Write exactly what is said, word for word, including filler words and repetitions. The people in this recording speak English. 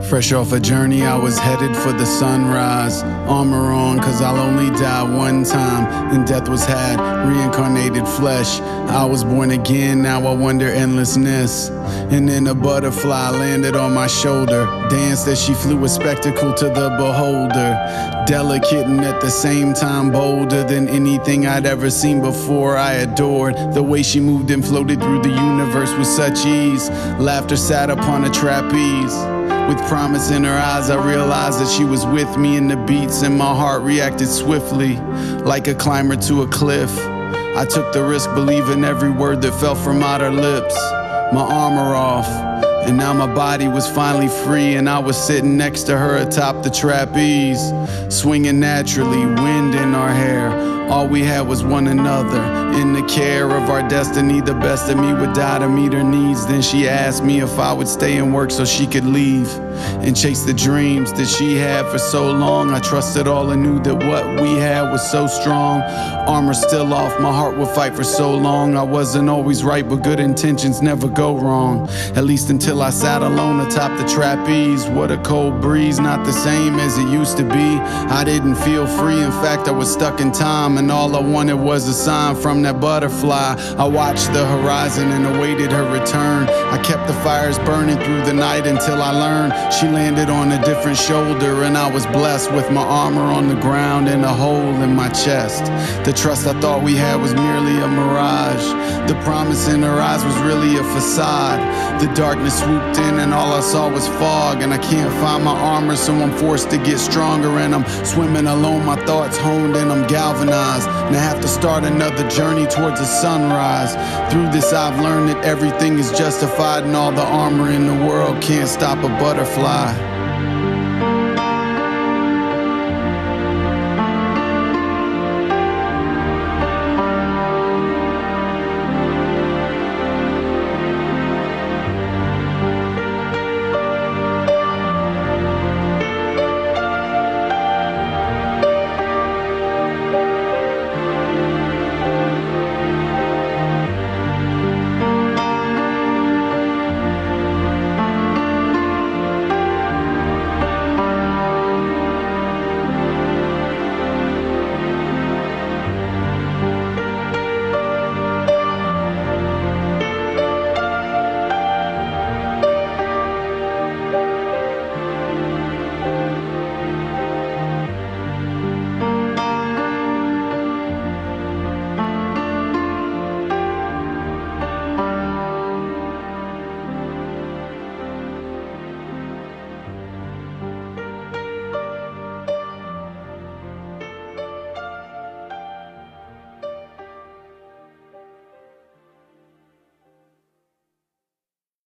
Fresh off a journey, I was headed for the sunrise. Armor on, cause I'll only die one time. And death was had, reincarnated flesh. I was born again, now I wonder endlessness. And then a butterfly landed on my shoulder. Danced as she flew, a spectacle to the beholder. Delicate and at the same time bolder than anything I'd ever seen before. I adored the way she moved and floated through the universe with such ease. Laughter sat upon a trapeze. With promise in her eyes, I realized that she was with me, and the beats in my heart reacted swiftly, like a climber to a cliff. I took the risk, believing every word that fell from out her lips. My armor off, and now my body was finally free, and I was sitting next to her atop the trapeze, swinging naturally, wind in our hair. All we had was one another, in the care of our destiny. The best of me would die to meet her needs. Then she asked me if I would stay and work so she could leave and chase the dreams that she had for so long. I trusted all and knew that what we had was so strong. Armor still off, my heart would fight for so long. I wasn't always right, but good intentions never go wrong. At least until I sat alone atop the trapeze. What a cold breeze, not the same as it used to be. I didn't feel free, in fact I was stuck in time, and all I wanted was a sign from that butterfly. I watched the horizon and awaited her return. I kept the fires burning through the night until I learned she landed on a different shoulder, and I was blessed with my armor on the ground and a hole in my chest. The trust I thought we had was merely a mirage. The promise in her eyes was really a facade. The darkness swooped in and all I saw was fog, and I can't find my armor, so I'm forced to get stronger, and I'm swimming alone, my thoughts honed and I'm galvanized. And I have to start another journey towards a sunrise. Through this I've learned that everything is justified, and all the armor in the world can't stop a butterfly.